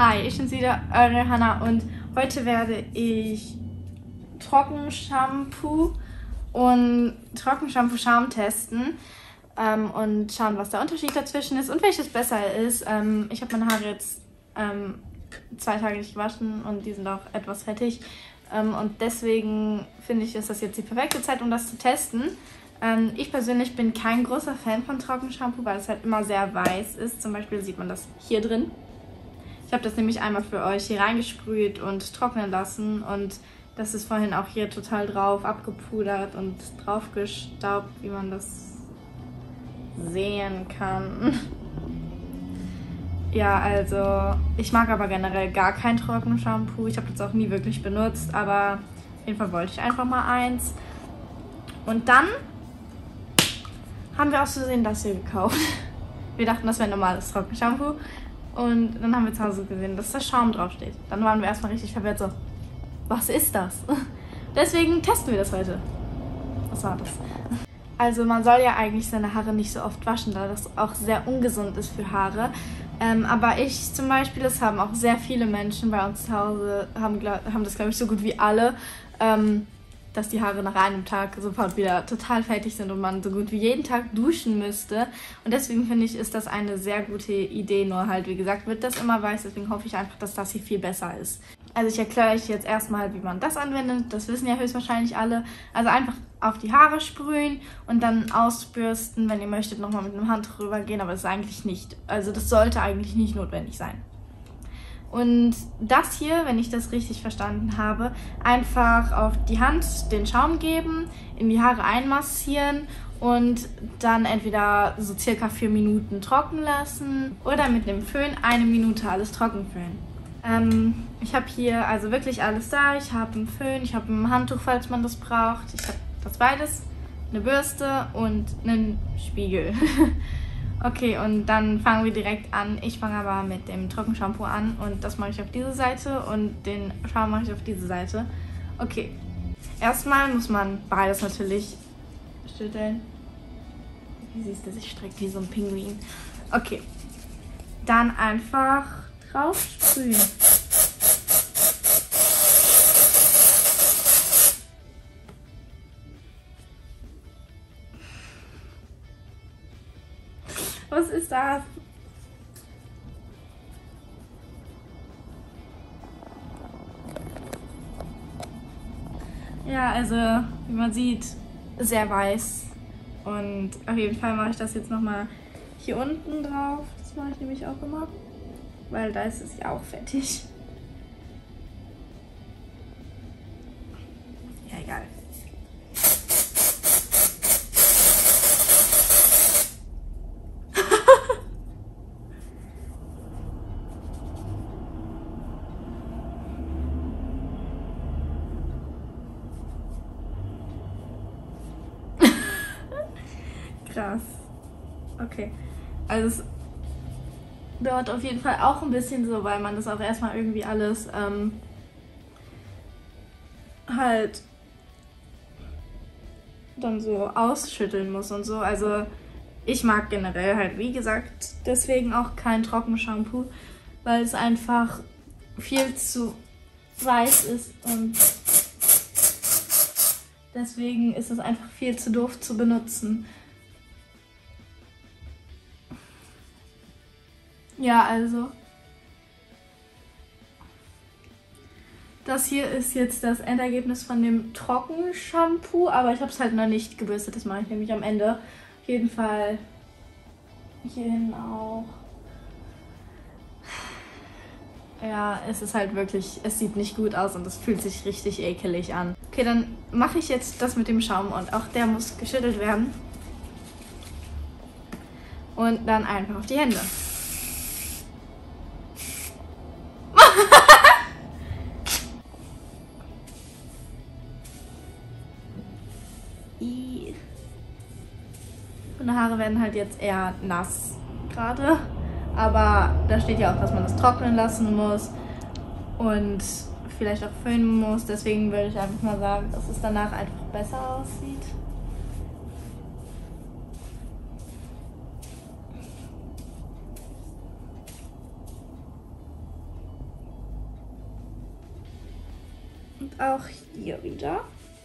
Hi, ich bin's wieder, eure Hannah, und heute werde ich Trockenshampoo und Trockenshampoo-Charme testen und schauen, was der Unterschied dazwischen ist und welches besser ist. Ich habe meine Haare jetzt 2 Tage nicht gewaschen und die sind auch etwas fettig. Und deswegen finde ich, ist das jetzt die perfekte Zeit, um das zu testen. Ich persönlich bin kein großer Fan von Trockenshampoo, weil es halt immer sehr weiß ist. Zum Beispiel sieht man das hier drin. Ich habe das nämlich einmal für euch hier reingesprüht und trocknen lassen und das ist vorhin auch hier total drauf abgepudert und draufgestaubt, wie man das sehen kann. Ja, also ich mag aber generell gar kein Trockenshampoo. Ich habe das auch nie wirklich benutzt, aber auf jeden Fall wollte ich einfach mal eins. Und dann haben wir aus Versehen das hier gekauft. Wir dachten, das wäre ein normales Trockenshampoo. Und dann haben wir zu Hause gesehen, dass da Schaum draufsteht. Dann waren wir erstmal richtig verwirrt, so, was ist das? Deswegen testen wir das heute. Was war das? Also man soll ja eigentlich seine Haare nicht so oft waschen, da das auch sehr ungesund ist für Haare. Aber ich zum Beispiel, das haben auch sehr viele Menschen bei uns zu Hause, haben das glaube ich so gut wie alle, dass die Haare nach einem Tag sofort wieder total fertig sind und man so gut wie jeden Tag duschen müsste. Und deswegen finde ich, ist das eine sehr gute Idee. Nur halt, wie gesagt, wird das immer weiß. Deswegen hoffe ich einfach, dass das hier viel besser ist. Also ich erkläre euch jetzt erstmal, wie man das anwendet. Das wissen ja höchstwahrscheinlich alle. Also einfach auf die Haare sprühen und dann ausbürsten. Wenn ihr möchtet, nochmal mit einem Handtuch rübergehen. Aber das ist eigentlich nicht, also das sollte eigentlich nicht notwendig sein. Und das hier, wenn ich das richtig verstanden habe, einfach auf die Hand den Schaum geben, in die Haare einmassieren und dann entweder so circa 4 Minuten trocken lassen oder mit dem Föhn 1 Minute alles trocken föhnen. Ich habe hier also wirklich alles da. Ich habe einen Föhn, ich habe ein Handtuch, falls man das braucht. Ich habe das beides, eine Bürste und einen Spiegel. Okay, und dann fangen wir direkt an. Ich fange aber mit dem Trockenshampoo an und das mache ich auf diese Seite und den Schaum mache ich auf diese Seite. Okay, erstmal muss man beides natürlich schütteln. Wie siehst du, sich streckt wie so ein Pinguin. Okay, dann einfach drauf sprühen. Was ist das? Ja, also wie man sieht, sehr weiß. Und auf jeden Fall mache ich das jetzt nochmal hier unten drauf. Das mache ich nämlich auch immer, weil da ist es ja auch fertig. Ja, egal. Krass. Okay. Also es dauert auf jeden Fall auch ein bisschen so, weil man das auch erstmal irgendwie alles halt dann so ausschütteln muss und so. Also ich mag generell halt, wie gesagt, deswegen auch kein Trockenshampoo, weil es einfach viel zu weiß ist und deswegen ist es einfach viel zu doof zu benutzen. Ja, also das hier ist jetzt das Endergebnis von dem Trockenshampoo, aber ich habe es halt noch nicht gebürstet, das mache ich nämlich am Ende. Auf jeden Fall hier hinten auch. Ja, es ist halt wirklich, es sieht nicht gut aus und es fühlt sich richtig ekelig an. Okay, dann mache ich jetzt das mit dem Schaum und auch der muss geschüttelt werden. Und dann einfach auf die Hände. Meine Haare werden halt jetzt eher nass gerade, aber da steht ja auch, dass man das trocknen lassen muss und vielleicht auch föhnen muss. Deswegen würde ich einfach mal sagen, dass es danach einfach besser aussieht. Und auch hier wieder.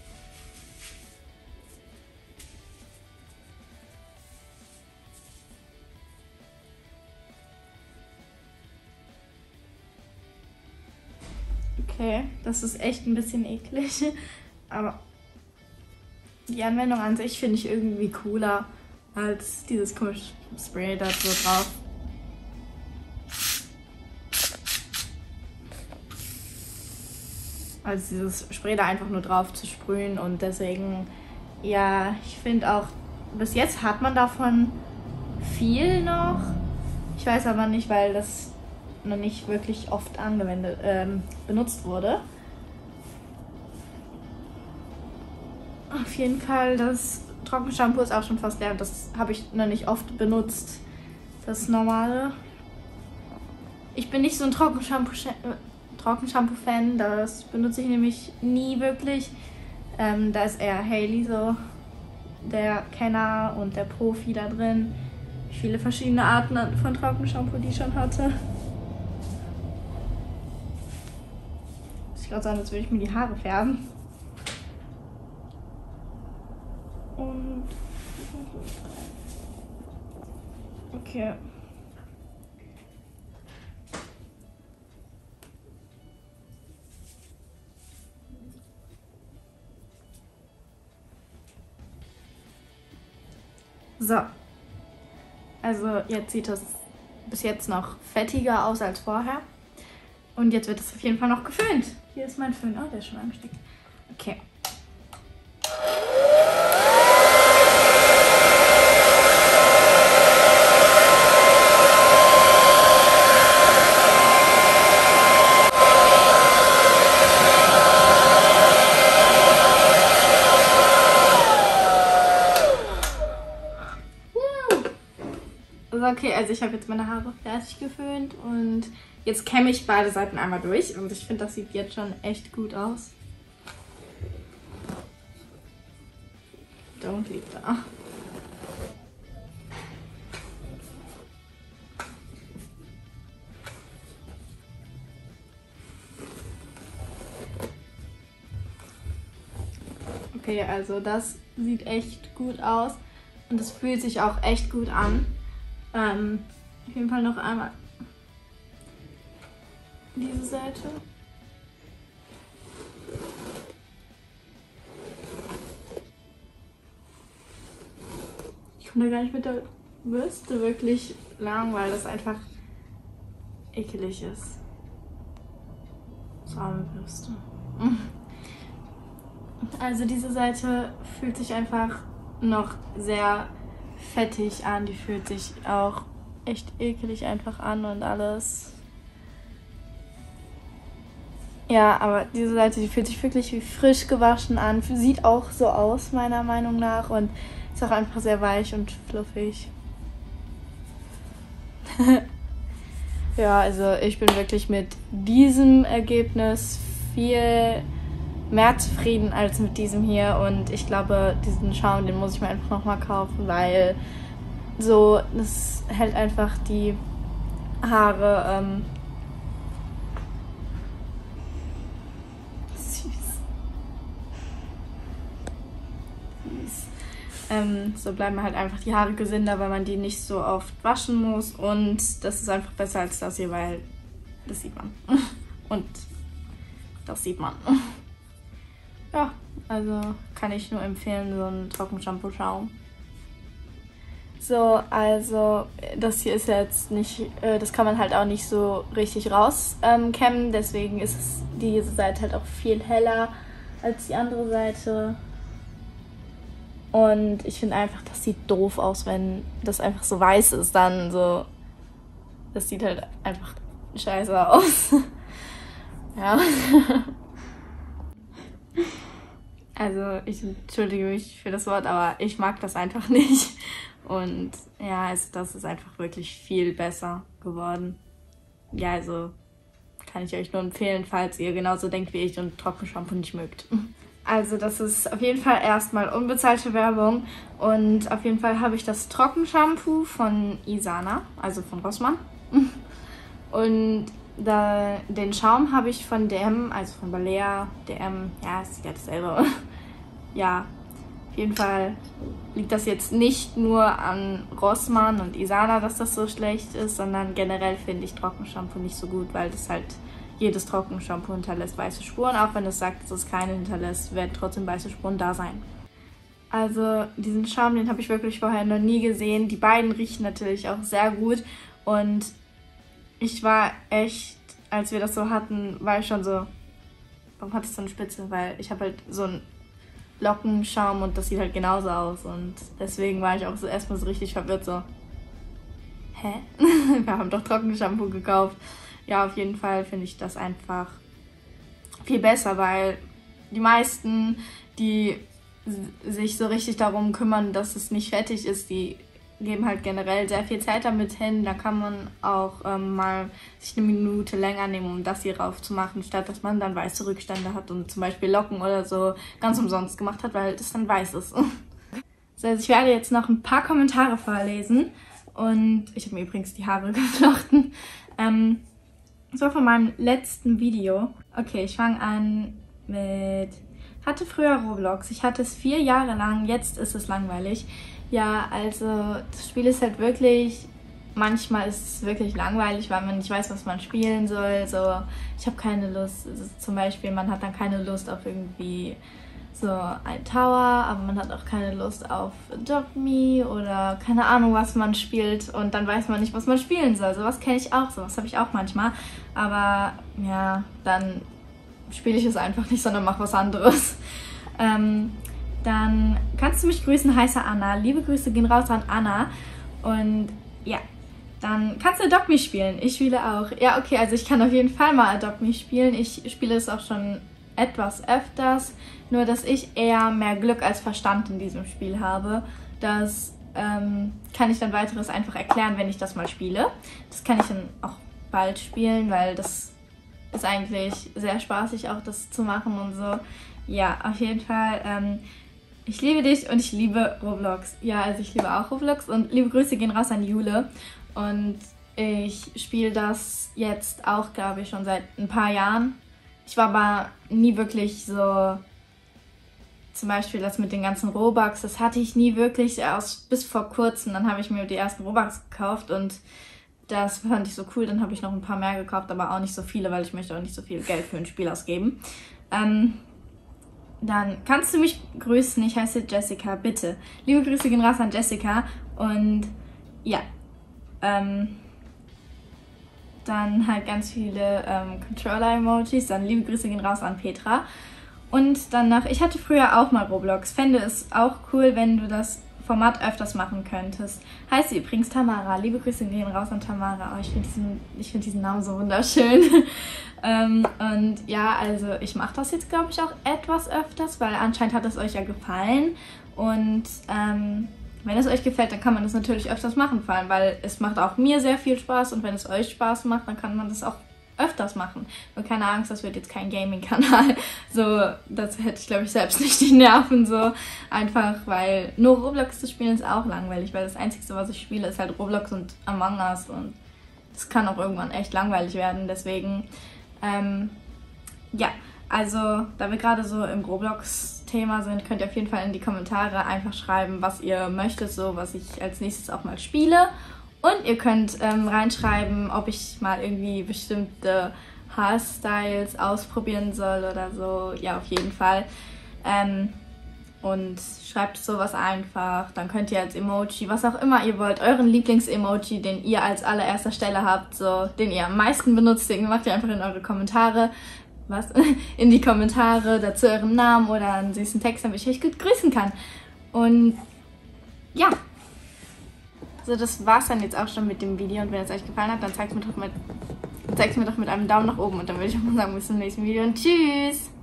Okay, das ist echt ein bisschen eklig, aber die Anwendung an sich finde ich irgendwie cooler als dieses komische Spray da so drauf. Also dieses Spray da einfach nur drauf zu sprühen und deswegen, ja, ich finde auch, bis jetzt hat man davon viel noch. Ich weiß aber nicht, weil das noch nicht wirklich oft benutzt wurde. Auf jeden Fall, das Trockenshampoo ist auch schon fast leer. Das habe ich noch nicht oft benutzt. Das normale. Ich bin nicht so ein Trockenshampoo-Fan. Das benutze ich nämlich nie wirklich. Da ist eher Hailey so der Kenner und der Profi da drin. Viele verschiedene Arten von Trockenshampoo, die ich schon hatte. Sieht gerade so an, als würde ich mir die Haare färben. Und okay. So. Also jetzt sieht das bis jetzt noch fettiger aus als vorher. Und jetzt wird es auf jeden Fall noch geföhnt. Hier ist mein Föhn. Oh, der ist schon angesteckt. Okay. Okay, also ich habe jetzt meine Haare fertig geföhnt und jetzt kämme ich beide Seiten einmal durch und ich finde, das sieht jetzt schon echt gut aus. Don't liegt da. Okay, also das sieht echt gut aus und es fühlt sich auch echt gut an. Auf jeden Fall noch einmal diese Seite. Ich komme da gar nicht mit der Bürste wirklich lang, weil das einfach ekelig ist. So eine Bürste. Also diese Seite fühlt sich einfach noch sehr fettig an, die fühlt sich auch echt ekelig einfach an und alles. Ja, aber diese Seite, die fühlt sich wirklich wie frisch gewaschen an, sieht auch so aus, meiner Meinung nach, und ist auch einfach sehr weich und fluffig. Ja, also ich bin wirklich mit diesem Ergebnis viel mehr zufrieden als mit diesem hier und ich glaube, diesen Schaum, den muss ich mir einfach nochmal kaufen, weil so, das hält einfach die Haare so bleiben halt einfach die Haare gesünder, weil man die nicht so oft waschen muss und das ist einfach besser als das hier, weil das sieht man und das sieht man. Ja, also kann ich nur empfehlen, so ein Trockenshampoo-Schaum. So, also das hier ist jetzt nicht, das kann man halt auch nicht so richtig rauskämmen, deswegen ist diese Seite halt auch viel heller als die andere Seite. Und ich finde einfach, das sieht doof aus, wenn das einfach so weiß ist, dann so, das sieht halt einfach scheiße aus. Ja. Also ich entschuldige mich für das Wort, aber ich mag das einfach nicht. Und ja, also das ist einfach wirklich viel besser geworden. Ja, also kann ich euch nur empfehlen, falls ihr genauso denkt wie ich und Trockenshampoo nicht mögt. Also das ist auf jeden Fall erstmal unbezahlte Werbung und auf jeden Fall habe ich das Trockenshampoo von Isana, also von Rossmann. Und den Schaum habe ich von DM, also von Balea, DM, ja, ist ja dasselbe. Ja, auf jeden Fall liegt das jetzt nicht nur an Rossmann und Isana, dass das so schlecht ist, sondern generell finde ich Trockenshampoo nicht so gut, weil das halt jedes Trockenshampoo hinterlässt weiße Spuren. Auch wenn es sagt, dass es keine hinterlässt, werden trotzdem weiße Spuren da sein. Also diesen Schaum, den habe ich wirklich vorher noch nie gesehen. Die beiden riechen natürlich auch sehr gut. Und ich war echt, als wir das so hatten, war ich schon so, warum hat es so eine Spitze? Weil ich habe halt so einen Lockenschaum und das sieht halt genauso aus. Und deswegen war ich auch so erstmal so richtig verwirrt, so, hä? Wir haben doch Trockenshampoo gekauft. Ja, auf jeden Fall finde ich das einfach viel besser, weil die meisten, die sich so richtig darum kümmern, dass es nicht fettig ist, die geben halt generell sehr viel Zeit damit hin. Da kann man auch mal sich eine Minute länger nehmen, um das hier rauf zu machen, statt dass man dann weiße Rückstände hat und zum Beispiel Locken oder so ganz umsonst gemacht hat, weil das dann weiß ist. So, also ich werde jetzt noch ein paar Kommentare vorlesen und ich habe mir übrigens die Haare geflochten. Das war von meinem letzten Video. Okay, ich fange an mit... Hatte früher Roblox. Ich hatte es 4 Jahre lang. Jetzt ist es langweilig. Ja, also das Spiel ist halt wirklich... Manchmal ist es wirklich langweilig, weil man nicht weiß, was man spielen soll. So, ich habe keine Lust. Also zum Beispiel, man hat dann keine Lust auf irgendwie so ein Tower, aber man hat auch keine Lust auf Adopt Me oder keine Ahnung, was man spielt und dann weiß man nicht, was man spielen soll. Sowas kenne ich auch, sowas habe ich auch manchmal. Aber ja, dann spiele ich es einfach nicht, sondern mache was anderes. Dann kannst du mich grüßen, heiße Anna. Liebe Grüße gehen raus an Anna. Und ja, dann kannst du Adopt Me spielen. Ich spiele auch. Ja, okay, also ich kann auf jeden Fall mal Adopt Me spielen. Ich spiele es auch schon etwas öfters. Nur, dass ich eher mehr Glück als Verstand in diesem Spiel habe. Das kann ich dann weiteres einfach erklären, wenn ich das mal spiele. Das kann ich dann auch bald spielen, weil das ist eigentlich sehr spaßig, auch das zu machen und so. Ja, auf jeden Fall. Ich liebe dich und ich liebe Roblox. Ja, also ich liebe auch Roblox und liebe Grüße gehen raus an Jule. Und ich spiele das jetzt auch, glaube ich, schon seit ein paar Jahren. Ich war aber nie wirklich so, zum Beispiel das mit den ganzen Robux, das hatte ich nie wirklich, erst bis vor kurzem. Dann habe ich mir die ersten Robux gekauft und das fand ich so cool. Dann habe ich noch ein paar mehr gekauft, aber auch nicht so viele, weil ich möchte auch nicht so viel Geld für ein Spiel ausgeben. Dann kannst du mich grüßen, ich heiße Jessica, bitte. Liebe Grüße gehen raus an Jessica und ja, dann halt ganz viele Controller-Emojis, dann liebe Grüße gehen raus an Petra und dann noch, ich hatte früher auch mal Roblox, fände es auch cool, wenn du das Format öfters machen könntest. Heißt sie übrigens Tamara, liebe Grüße gehen raus an Tamara, oh, ich find diesen Namen so wunderschön. Und ja, also ich mache das jetzt, glaube ich, auch etwas öfters, weil anscheinend hat es euch ja gefallen. Und wenn es euch gefällt, dann kann man das natürlich öfters machen, vor allem, weil es macht auch mir sehr viel Spaß. Und wenn es euch Spaß macht, dann kann man das auch öfters machen. Nur keine Angst, das wird jetzt kein Gaming-Kanal. So, dazu hätte ich, glaube ich, selbst nicht die Nerven so. Einfach, weil nur Roblox zu spielen ist auch langweilig, weil das Einzige, was ich spiele, ist halt Roblox und Among Us und das kann auch irgendwann echt langweilig werden. Deswegen, ja, also da wir gerade so im Roblox-Thema sind, könnt ihr auf jeden Fall in die Kommentare einfach schreiben, was ihr möchtet, so was ich als nächstes auch mal spiele. Und ihr könnt reinschreiben, ob ich mal irgendwie bestimmte Haarstyles ausprobieren soll oder so. Ja, auf jeden Fall. Und schreibt sowas einfach. Dann könnt ihr als Emoji, was auch immer ihr wollt, euren Lieblings-Emoji, den ihr als allererster Stelle habt, so den ihr am meisten benutzt, den macht ihr einfach in eure Kommentare. In die Kommentare, dazu euren Namen oder einen süßen Text, damit ich euch gut grüßen kann. Und ja. So, das war's dann jetzt auch schon mit dem Video und wenn es euch gefallen hat, dann zeigt es mir doch mit einem Daumen nach oben und dann würde ich auch mal sagen, bis zum nächsten Video und tschüss!